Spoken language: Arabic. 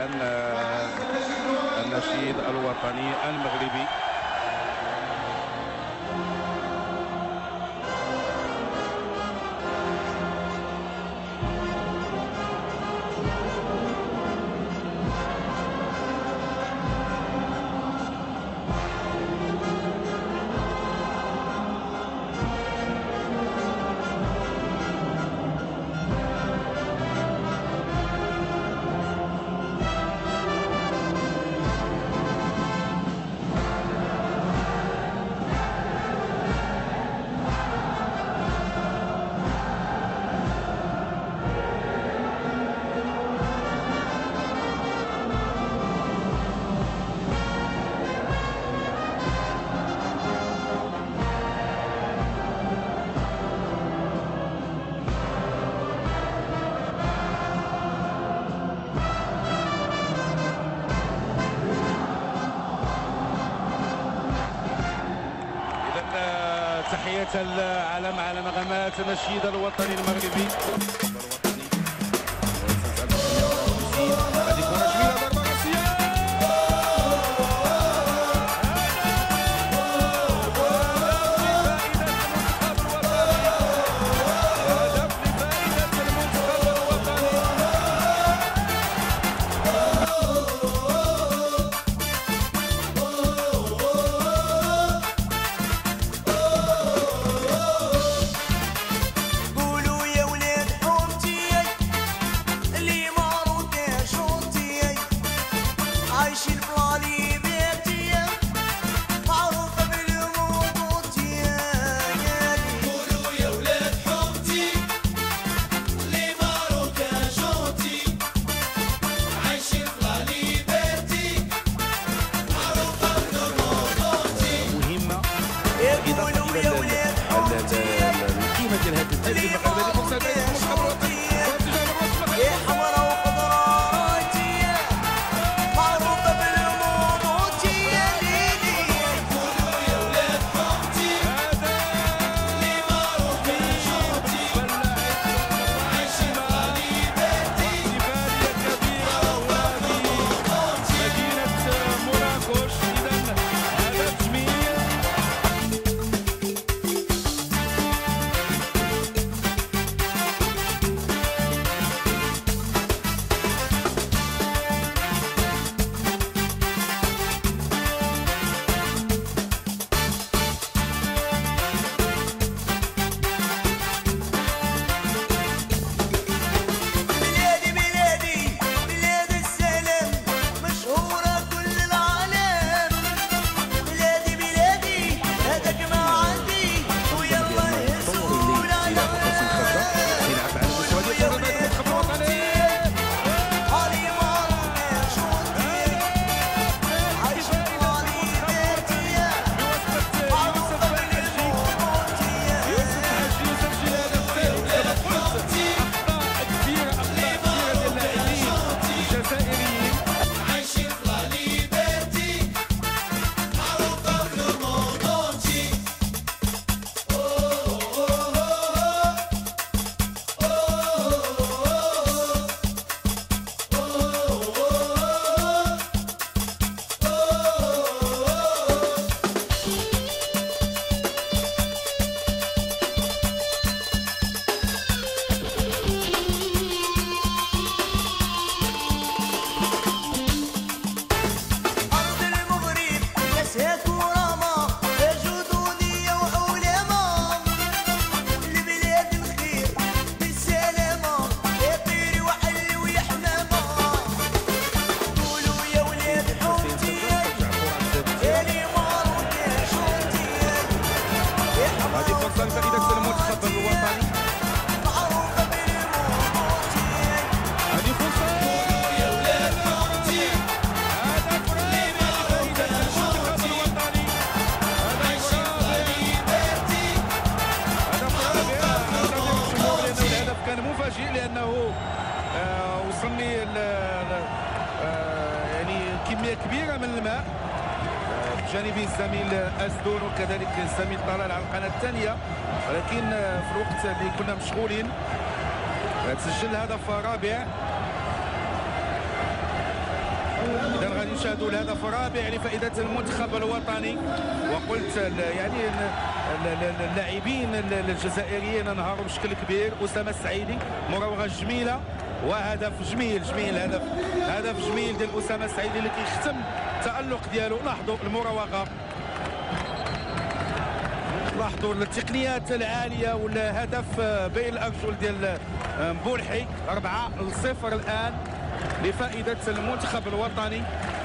النشيد الوطني المغربي. تحية العلم على نغمات النشيد الوطني المغربي. القيمة ديال هذا التسجيل المغربي فرصة وصلني يعني كميه كبيره من الماء بجانب الزميل أسدون وكذلك الزميل طلال على القناه الثانيه، ولكن في الوقت اللي كنا مشغولين تسجل هدف رابع اذا غادي نشاهدوا الهدف الرابع لفائده المنتخب الوطني. وقلت يعني اللاعبين الجزائريين انهاروا بشكل كبير. اسامه السعيدي مراوغه جميله وهدف جميل هدف جميل ديال اسامه السعيدي اللي كيختم التالق ديالو. لاحظوا المراوغه، لاحظوا التقنيات العاليه والهدف بين الارجل ديال مبولحي. 4-0 الان لفائده المنتخب الوطني.